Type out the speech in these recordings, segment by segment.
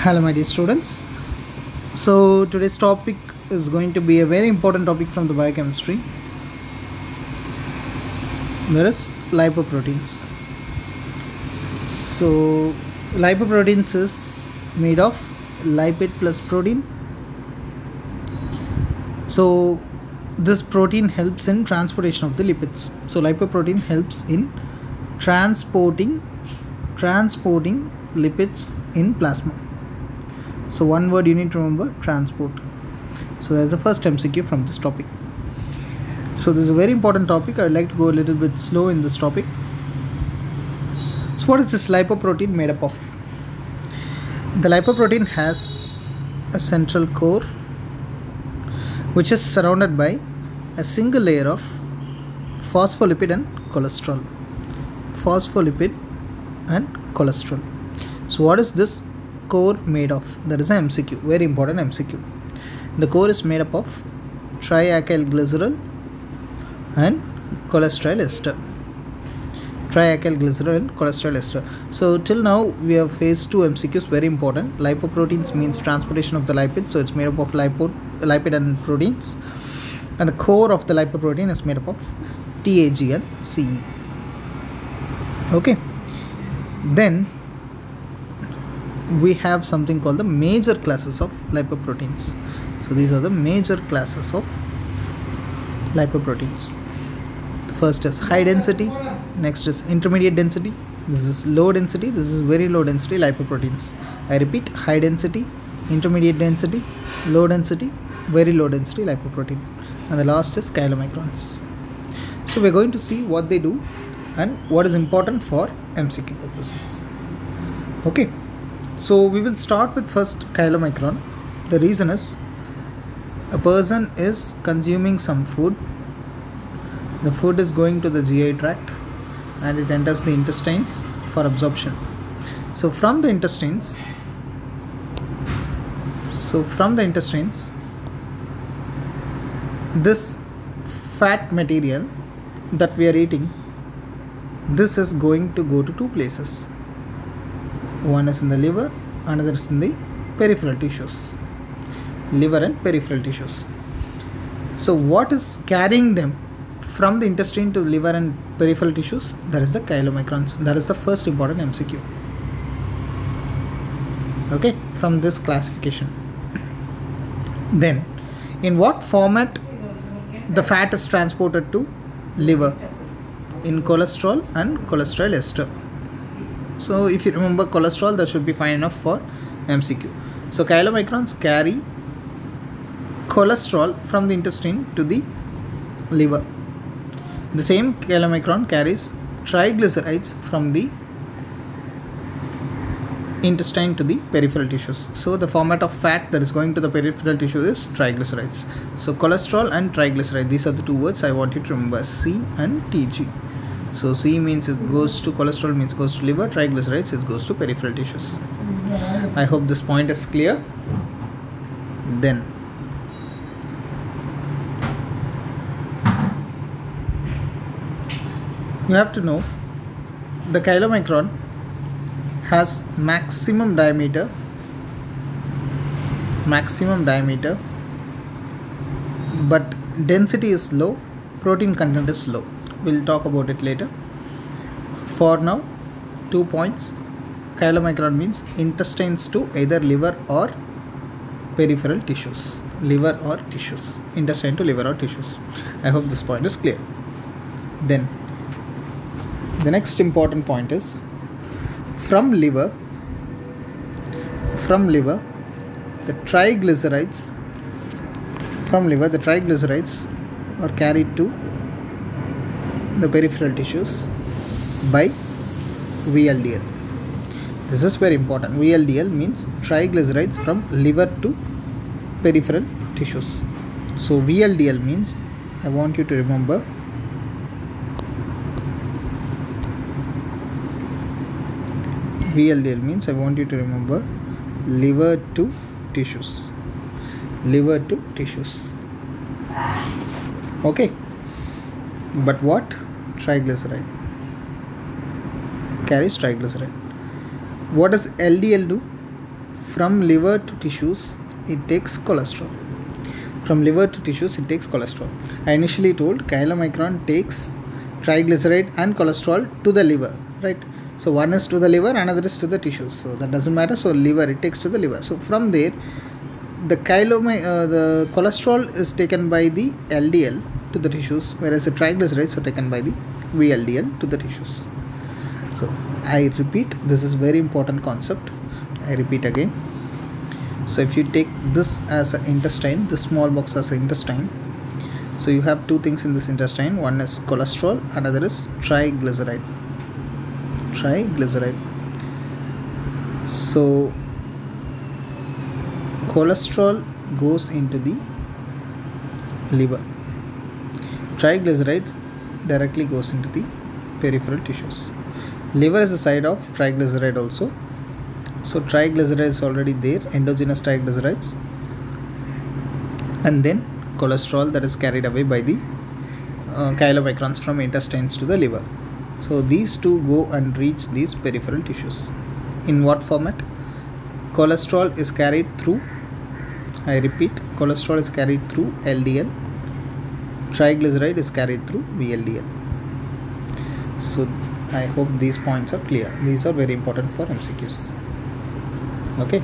Hello my dear students. So today's topic is going to be a very important topic from the biochemistry. There is lipoproteins. So lipoproteins is made of lipid plus protein. So this protein helps in transportation of the lipids. So lipoprotein helps in transporting lipids in plasma. So one word you need to remember, transport. So that's the first MCQ from this topic. So this is a very important topic. I would like to go a little bit slow in this topic. So what is this lipoprotein made up of? The lipoprotein has a central core which is surrounded by a single layer of phospholipid and cholesterol. Phospholipid and cholesterol. So what is this core made of? That is an MCQ, very important MCQ. The core is made up of triacyl glycerol and cholesterol ester. Triacyl glycerol and cholesterol ester. So till now we have faced two MCQs, very important. Lipoproteins means transportation of the lipids, so it's made up of lipid and proteins, and the core of the lipoprotein is made up of TAG and CE. Okay, then we have something called the major classes of lipoproteins. So these are the major classes of lipoproteins. The first is high density, next is intermediate density, this is low density, this is very low density lipoproteins. I repeat, high density, intermediate density, low density, very low density lipoprotein, and the last is chylomicrons. So we're going to see what they do and what is important for MCQ purposes. Okay, so we will start with first chylomicron. The reason is a person is consuming some food. The food is going to the GI tract and it enters the intestines for absorption. So from the intestines, this fat material that we are eating, this is going to go to two places. One is in the liver, another is in the peripheral tissues. Liver and peripheral tissues. So what is carrying them from the intestine to the liver and peripheral tissues? That is the chylomicrons. That is the first important MCQ. Okay, from this classification. Then, in what format the fat is transported to liver? In cholesterol and cholesterol ester. So if you remember cholesterol, that should be fine enough for MCQ. So chylomicrons carry cholesterol from the intestine to the liver. The same chylomicron carries triglycerides from the intestine to the peripheral tissues. So the format of fat that is going to the peripheral tissue is triglycerides. So cholesterol and triglyceride, these are the two words I want you to remember, C and TG. So C means it goes to cholesterol, means goes to liver, triglycerides it goes to peripheral tissues. I hope this point is clear. Then you have to know the chylomicron has maximum diameter, but density is low, protein content is low. We'll talk about it later. For now, 2 points. Chylomicron means intestines to either liver or peripheral tissues. Liver or tissues. Intestine to liver or tissues. I hope this point is clear. Then, the next important point is from liver, the triglycerides are carried to the peripheral tissues by VLDL. This is very important. VLDL means triglycerides from liver to peripheral tissues. So VLDL means, I want you to remember, liver to tissues. Okay, but what? Triglyceride carries triglyceride. What does LDL do? from liver to tissues it takes cholesterol. From liver to tissues it takes cholesterol. I initially told chylomicron takes triglyceride and cholesterol to the liver, right? So one is to the liver, another is to the tissues, so that doesn't matter. So liver, it takes to the liver. So from there the cholesterol is taken by the LDL to the tissues, whereas the triglycerides are taken by the VLDL to the tissues. So I repeat, this is very important concept. I repeat again. So if you take this as an intestine, this small box as an intestine, so you have two things in this intestine. One is cholesterol, another is triglyceride. So cholesterol goes into the liver, triglyceride directly goes into the peripheral tissues. Liver is a side of triglyceride also. So triglyceride is already there, endogenous triglycerides, and then cholesterol that is carried away by the chylomicrons from intestines to the liver. So these two go and reach these peripheral tissues. In what format? Cholesterol is carried through, I repeat, cholesterol is carried through LDL, triglyceride is carried through VLDL. So I hope these points are clear. These are very important for MCQs. Okay.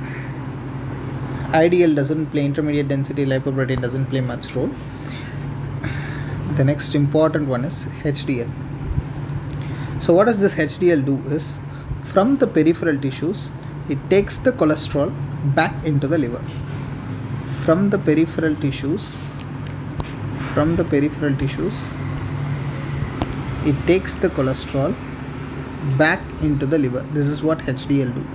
IDL doesn't play, intermediate density lipoprotein doesn't play much role. The next important one is HDL. So what does this HDL do is, from the peripheral tissues it takes the cholesterol back into the liver. From the peripheral tissues it takes the cholesterol back into the liver. This is what HDL do.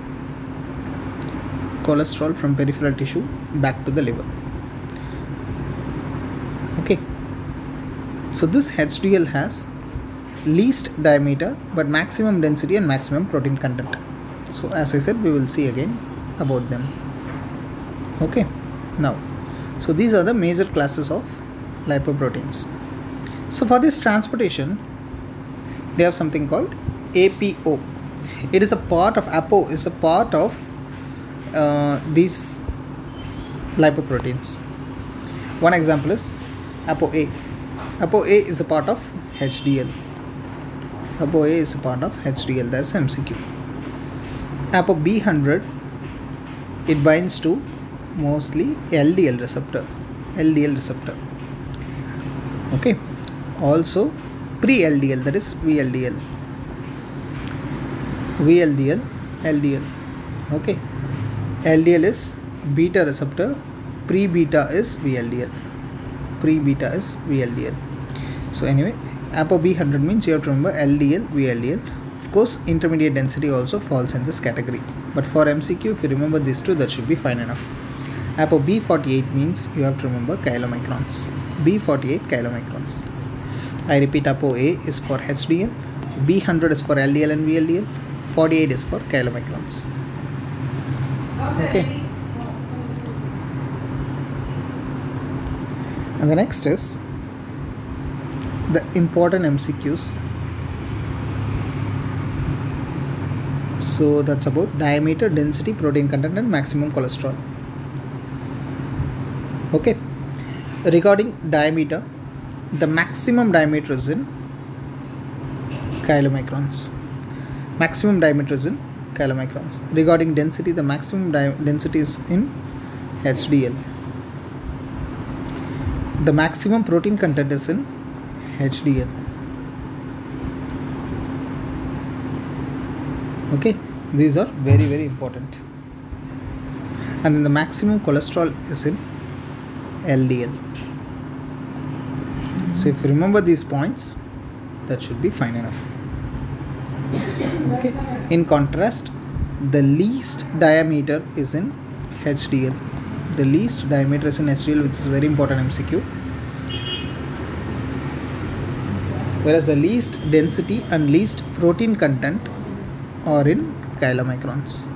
Cholesterol from peripheral tissue back to the liver. Okay. So this HDL has least diameter but maximum density and maximum protein content. So as I said, we will see again about them. Okay. Now, so these are the major classes of lipoproteins. So for this transportation, they have something called APO. It is a part of, APO is a part of these lipoproteins. One example is ApoA. ApoA is a part of HDL. ApoA is a part of HDL. That's MCQ. ApoB100, it binds to mostly LDL receptor. Okay. Also pre-LDL, that is VLDL. LDL. Okay. LDL is beta receptor, pre-beta is VLDL. So anyway, ApoB100 means you have to remember LDL, VLDL. Of course, intermediate density also falls in this category. But for MCQ, if you remember these two, that should be fine enough. ApoB48 means you have to remember chylomicrons. B48 chylomicrons. I repeat, ApoA is for HDL, B100 is for LDL and VLDL, 48 is for chylomicrons. Okay. And the next is the important MCQs. So that's about diameter, density, protein content and maximum cholesterol. Okay. Regarding diameter, the maximum diameter is in chylomicrons. Regarding density, the maximum density is in HDL. The maximum protein content is in HDL. Okay, these are very, very important. And then the maximum cholesterol is in LDL. So if you remember these points, that should be fine enough. Okay. In contrast, the least diameter is in HDL. The least diameter is in HDL, which is very important MCQ. Whereas the least density and least protein content are in chylomicrons.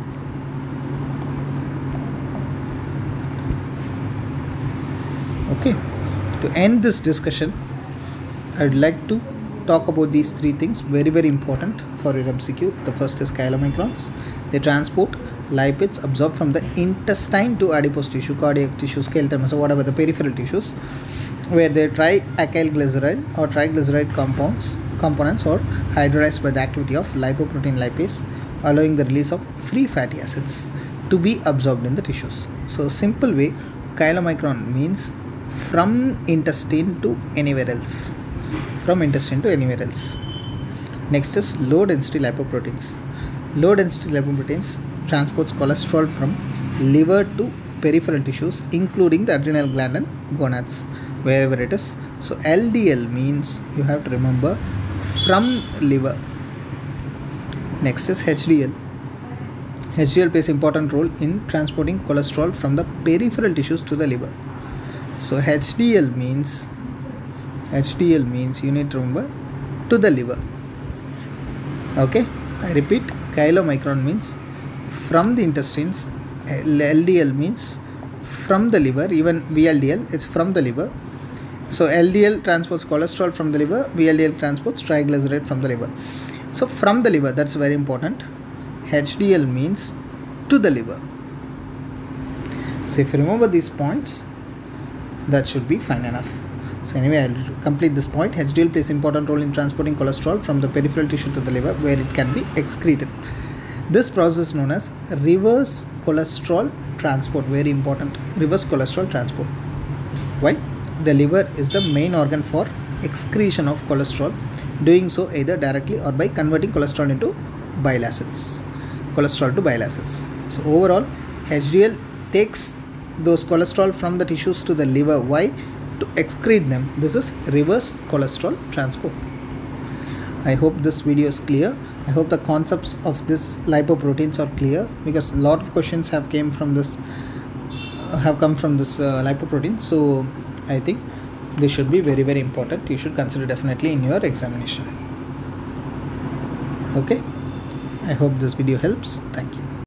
Okay. To end this discussion, I would like to talk about these three things, very, very important for your MCQ. The first is chylomicrons, They transport lipids absorbed from the intestine to adipose tissue, cardiac tissue, skeletal muscle, whatever the peripheral tissues, where they triacyl glycerol or triglyceride components are hydrolyzed by the activity of lipoprotein lipase, allowing the release of free fatty acids to be absorbed in the tissues. So simple way, chylomicron means from intestine to anywhere else. From intestine to anywhere else. Next is low density lipoproteins. Low density lipoproteins transports cholesterol from liver to peripheral tissues, including the adrenal gland and gonads, wherever it is. So LDL means, you have to remember, from liver. Next is HDL. HDL plays important role in transporting cholesterol from the peripheral tissues to the liver. So HDL means you need to remember, to the liver. Okay, I repeat, chylomicron means from the intestines, LDL means from the liver, even VLDL, it's from the liver. So LDL transports cholesterol from the liver, VLDL transports triglyceride from the liver. So from the liver, that's very important. HDL means to the liver. So if you remember these points, that should be fine enough. So anyway, I'll complete this point. HDL plays important role in transporting cholesterol from the peripheral tissue to the liver, where it can be excreted. This process is known as reverse cholesterol transport. Very important, reverse cholesterol transport. Why? The liver is the main organ for excretion of cholesterol, doing so either directly or by converting cholesterol into bile acids. Cholesterol to bile acids. So overall, HDL takes those cholesterol from the tissues to the liver. Why? To excrete them. This is reverse cholesterol transport. I hope this video is clear. I hope the concepts of this lipoproteins are clear, because a lot of questions have come from this lipoprotein. So I think this should be very, very important. You should consider definitely in your examination. Okay, I hope this video helps. Thank you.